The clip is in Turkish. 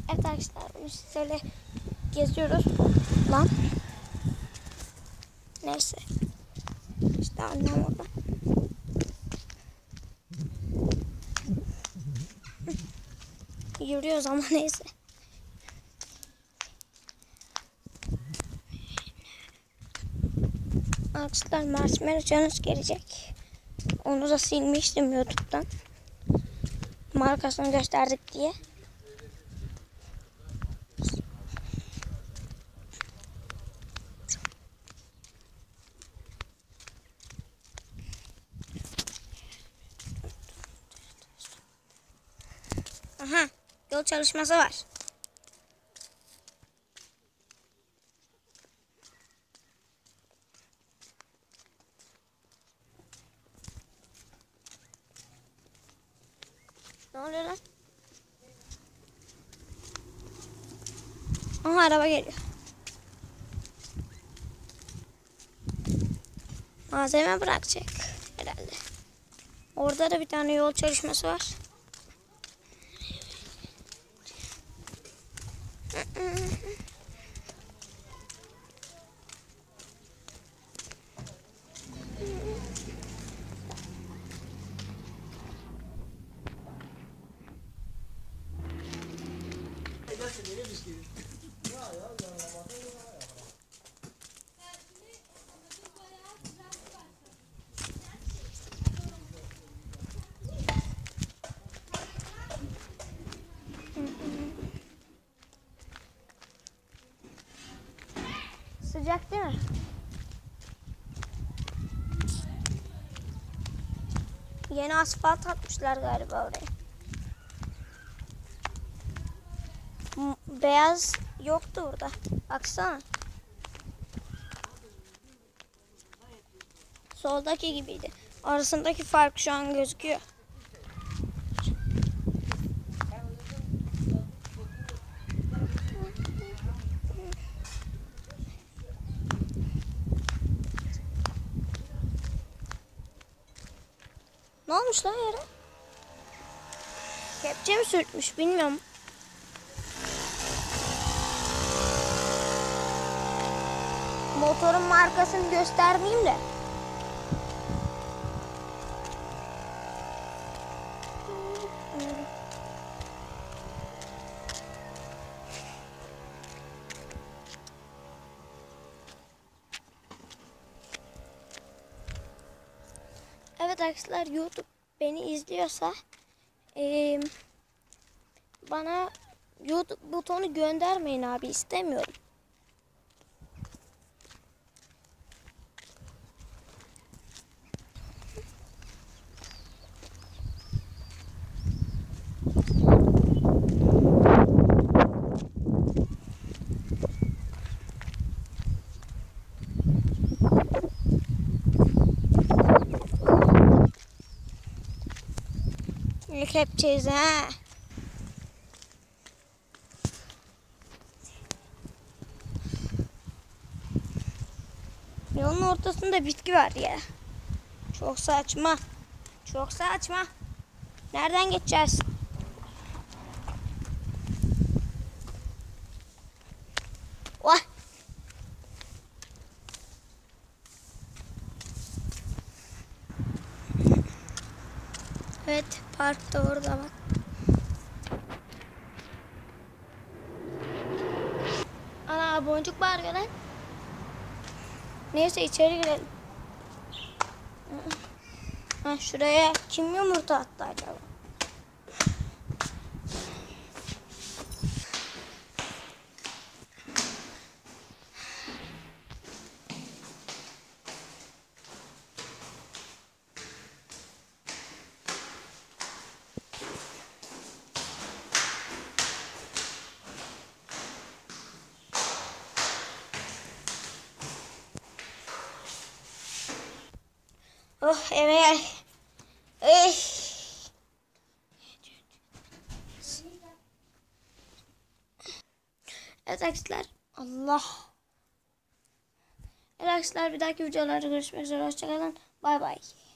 Evet arkadaşlar, bugün sizlerle geziyoruz. Lan. Neyse. İşte annem orada. Yürüyoruz ama neyse. Arkadaşlar, Marshmallow Challenge gelecek. Onu da silmiştim YouTube'dan. Markasını gösterdik diye. Aha, yol çalışması var. Ne oluyor lan? Aha, araba geliyor. Malzeme bırakacak herhalde. Orada da bir tane yol çalışması var. Sıcak değil mi? Yeni asfalt atmışlar galiba oraya. Beyaz yoktu orada. Baksana. Soldaki gibiydi. Arasındaki fark şu an gözüküyor. Ne olmuş lan yere? Kepçe mi sürtmüş bilmiyorum. Motorun markasını göstermeyeyim de. Evet arkadaşlar, YouTube beni izliyorsa bana YouTube butonu göndermeyin abi, istemiyorum. Kepçeyiz ha. Yolun ortasında bitki var ya. Çok saçma. Çok saçma. Nereden geçeceğiz? Vah. Evet, park da orada bak. Ana, boncuk bağırıyor lan. Neyse, içeri girelim. Ha, şuraya kim yumurta attı acaba? Oh, eve gel. Ey. Evet arkadaşlar. Allah. Evet arkadaşlar, bir dahaki videolarda görüşmek üzere. Hoşçakalın. Bay bay.